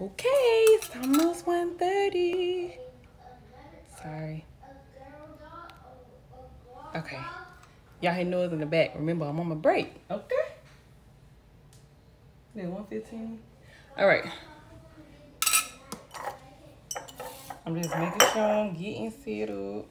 Okay, it's almost 1:30. Sorry. Okay. Y'all hear noise in the back. Remember, I'm on my break. Okay. Yeah, 1:15. All right. I'm just making sure I'm getting set up.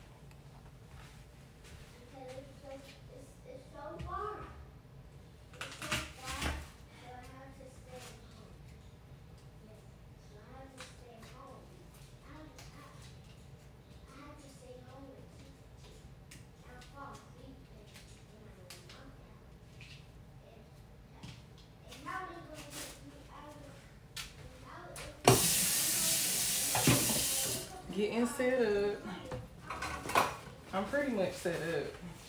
Getting set up. I'm pretty much set up.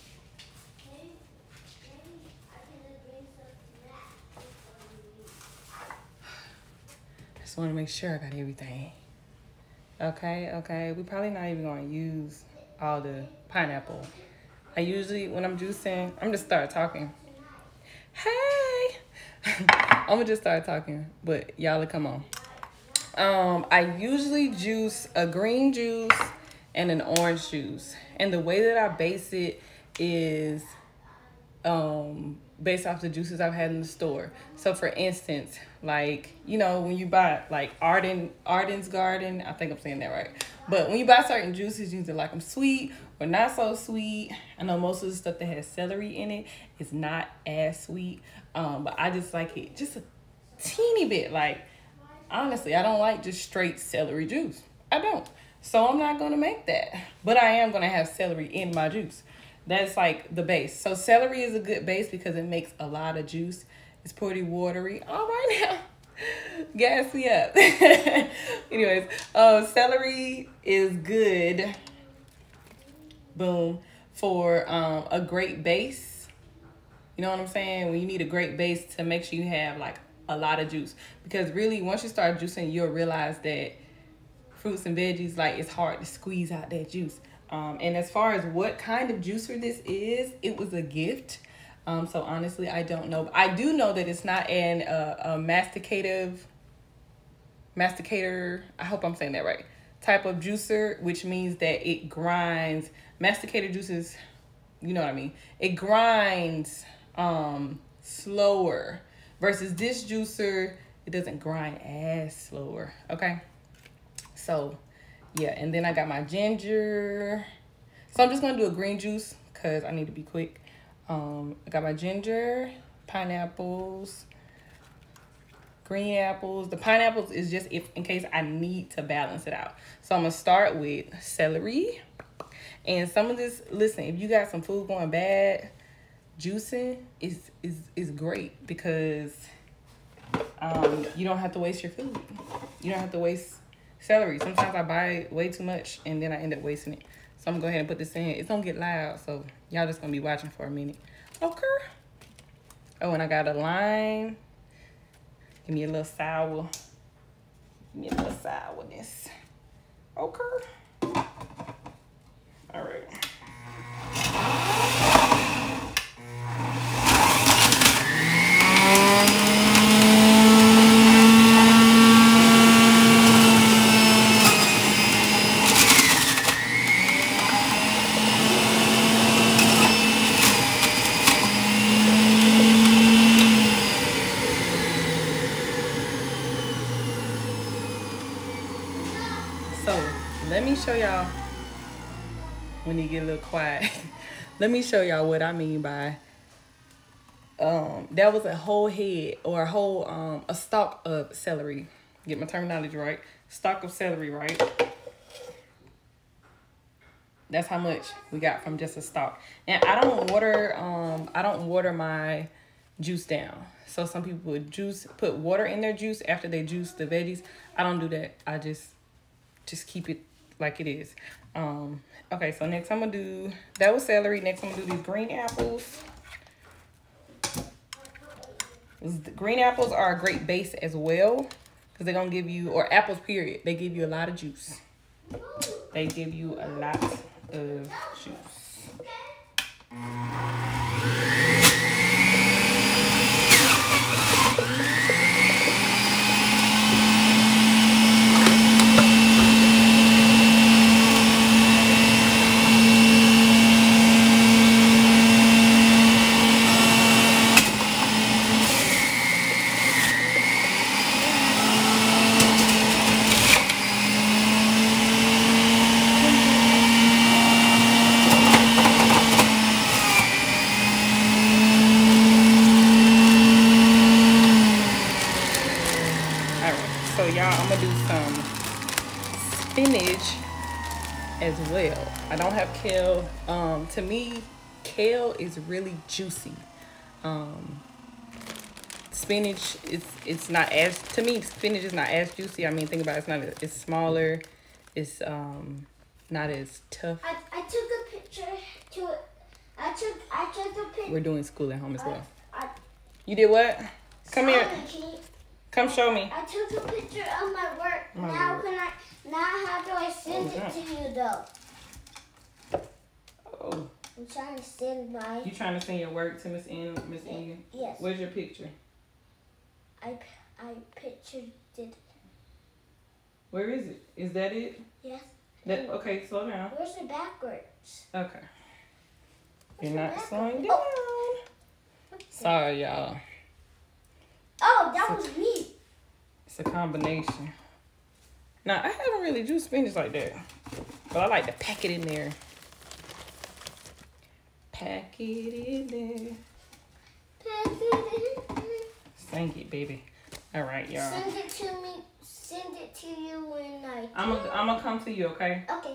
Just want to make sure I got everything. Okay. We probably not even going to use all the pineapple. I usually, when I'm juicing, I'm just start talking. Hey! I'm going to just start talking, but y'all will come on. I usually juice a green juice and an orange juice. And the way that I base it is based off the juices I've had in the store. So for instance, like, you know, when you buy like Arden's Garden, I think I'm saying that right. But when you buy certain juices, you either like them sweet or not so sweet. I know most of the stuff that has celery in it is not as sweet. But I just like it just a teeny bit. Like, honestly, I don't like just straight celery juice. I don't. So I'm not going to make that. But I am going to have celery in my juice. That's like the base. So celery is a good base because it makes a lot of juice. It's pretty watery. All right now. Gas me up. Anyways, celery is good. Boom. For a great base. You know what I'm saying? When you need a great base to make sure you have like a lot of juice. Because really, once you start juicing, you'll realize that fruits and veggies, like, it's hard to squeeze out that juice. And as far as what kind of juicer this is, it was a gift. So honestly, I don't know. I do know that it's not a masticator, I hope I'm saying that right, type of juicer, which means that it grinds. Masticator juices, you know what I mean? It grinds slower versus this juicer, it doesn't grind as slower, okay? So, yeah, and then I got my ginger. So I'm just going to do a green juice because I need to be quick. I got my ginger, pineapples, green apples. The pineapples is just if in case I need to balance it out. So I'm going to start with celery. And some of this, listen, if you got some food going bad, juicing is great because you don't have to waste your food. You don't have to waste celery. Sometimes I buy way too much and then I end up wasting it. So I'm gonna go ahead and put this in. It's gonna get loud, so y'all just gonna be watching for a minute. Okay. Oh, and I got a lime. Give me a little sour. Give me a little sourness. Okay. All right. Let me show y'all, when you get a little quiet, let me show y'all what I mean by, that was a whole head or a whole, a stalk of celery. Get my terminology right. Stalk of celery, right? That's how much we got from just a stalk. And I don't water my juice down. So some people would put water in their juice after they juice the veggies. I don't do that. I just keep it like it is. Okay, so next I'm gonna do, that was celery. Next I'm gonna do these green apples. Green apples are a great base as well because they're gonna give you, or apples period, they give you a lot of juice. They give you a lot of juice. I'm gonna do some spinach as well. I don't have kale. To me, kale is really juicy. Spinach it's not as, to me, spinach is not as juicy. I mean, think about it, it's smaller. It's not as tough. I took a picture to it. I took a picture. We're doing school at home as well. You did what? Come here. Come show me. I took a picture of my work. Now how do I send it to you though? Oh. I'm trying to send my. You trying to send your work to Miss Ian? Yes. Where's your picture? I pictured it. Where is it? Is that it? Yes. Okay, slow down. Where's it backwards? Okay. You're not slowing down. Sorry, y'all. Oh, that was me. It's a combination. Now, I haven't really juiced spinach like that. But I like to pack it in there. Pack it in there. Pack it in there. Thank you, baby. All right, y'all. Send it to me. Send it to you when I'm gonna come to you, okay? Okay.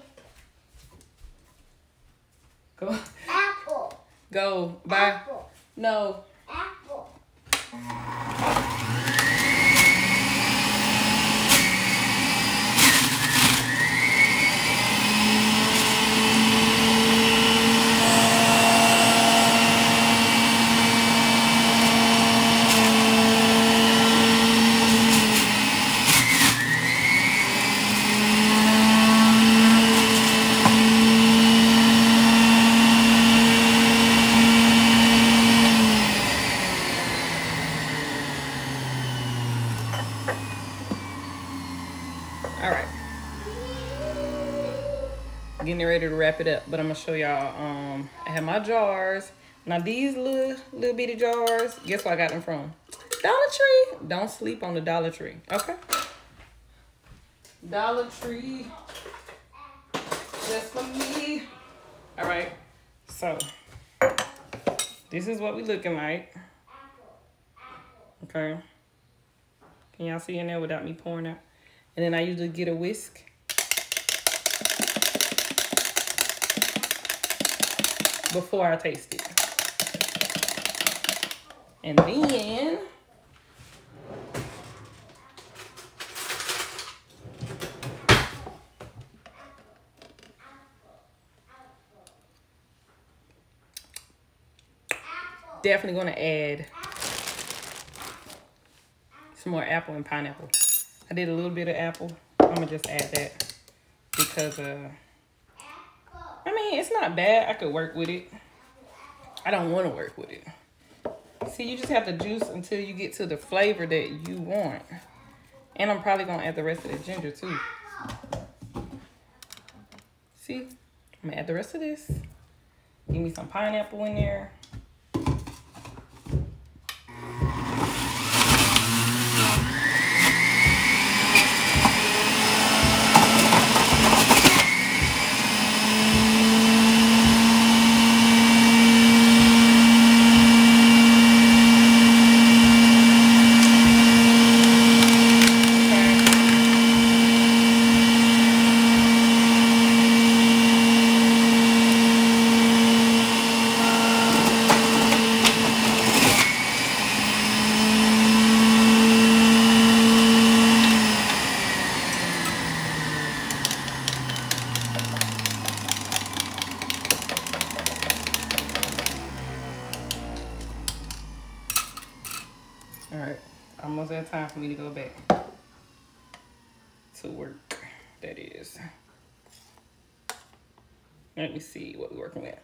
Go. Apple. Go. Bye. Apple. No. Apple. Getting ready to wrap it up, but I'm gonna show y'all. I have my jars. Now these little bitty jars, guess where I got them from? Dollar Tree. Don't sleep on the Dollar Tree, okay? Dollar Tree, just for me. All right, so this is what we looking like. Okay, can y'all see in there without me pouring out? And then I usually get a whisk. Before I taste it. And then definitely going to add some more apple and pineapple. I did a little bit of apple. I'm going to just add that because I mean, it's not bad. I could work with it. I don't want to work with it. See, you just have to juice until you get to the flavor that you want. And I'm probably going to add the rest of the ginger, too. See? I'm going to add the rest of this. Give me some pineapple in there. All right, almost at time for me to go back to work. That is. Let me see what we're working with.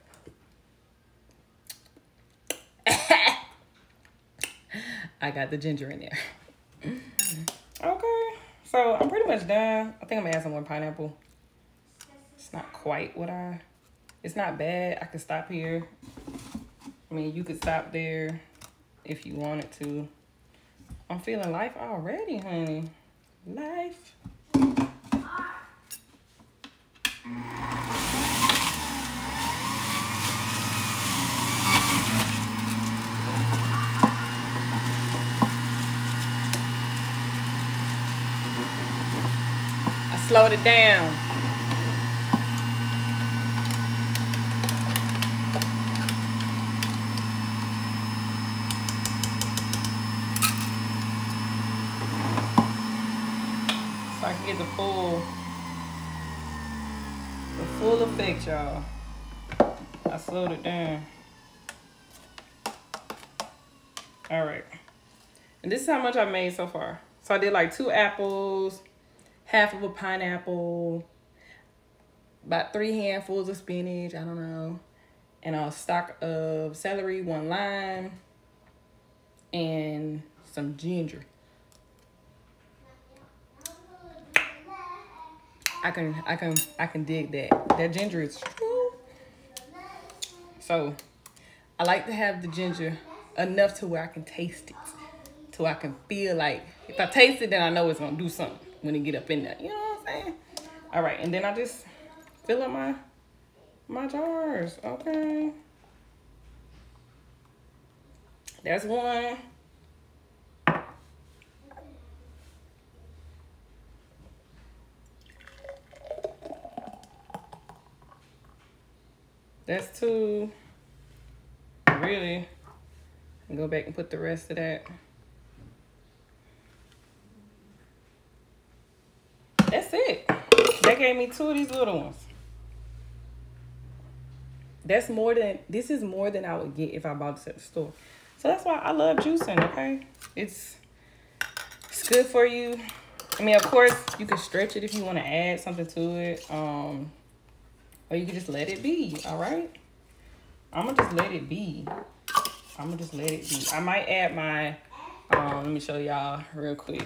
I got the ginger in there. Okay, so I'm pretty much done. I think I'm gonna add some more pineapple. It's not quite what it's not bad. I could stop here. I mean, you could stop there if you wanted to. I'm feeling life already, honey. Life. slowed it down. So I can get the full effect, y'all. I slowed it down. All right. And this is how much I made so far. So I did like 2 apples, half of a pineapple, about 3 handfuls of spinach, I don't know, and a stalk of celery, 1 lime, and some ginger. I can dig that. That ginger is true. So I like to have the ginger enough to where I can taste it. So I can feel like if I taste it, then I know it's gonna do something when it get up in there. You know what I'm saying? All right, and then I just fill up my jars. Okay. That's 1. That's 2. Really. And go back and put the rest of that. That's it. That gave me 2 of these little ones. This is more than I would get if I bought this at the store. So that's why I love juicing, okay? It's good for you. I mean, of course, you can stretch it if you want to add something to it. Or you can just let it be, all right? I'm going to just let it be. I might add my, let me show y'all real quick.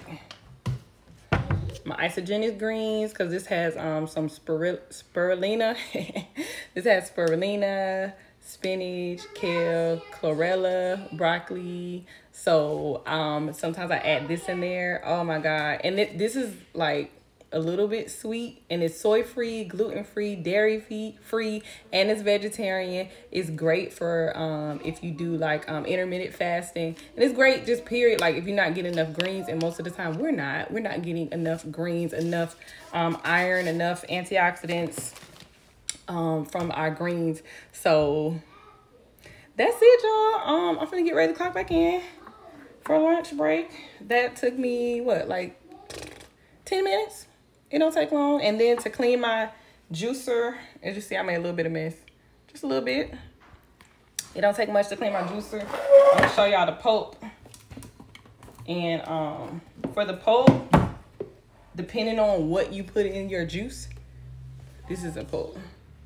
My isogenic greens, because this has some spirulina. This has spirulina, spinach, kale, chlorella, broccoli. So sometimes I add this in there. Oh my God. And this is like a little bit sweet, and it's soy-free, gluten-free, dairy-free, and it's vegetarian. It's great for if you do like intermittent fasting, and it's great just period. Like if you're not getting enough greens, and most of the time we're not getting enough greens, enough iron, enough antioxidants from our greens. So that's it, y'all. I'm gonna get ready to clock back in for lunch break. That took me what, like 10 minutes? It don't take long. And then to clean my juicer, as you see, I made a little bit of mess. Just a little bit. It don't take much to clean my juicer. I'm gonna show y'all the pulp. And for the pulp, depending on what you put in your juice, this is a pulp.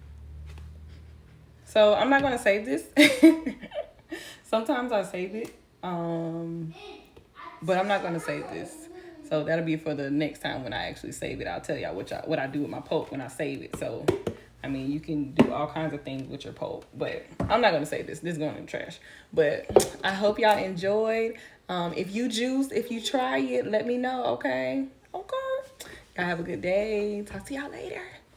So I'm not gonna save this. Sometimes I save it. But I'm not gonna save this. So that'll be for the next time when I actually save it. I'll tell y'all what I do with my pulp when I save it. So, I mean, you can do all kinds of things with your pulp. But I'm not going to save this. This is going in the trash. But I hope y'all enjoyed. If you juice, if you try it, let me know, okay? Okay. Y'all have a good day. Talk to y'all later.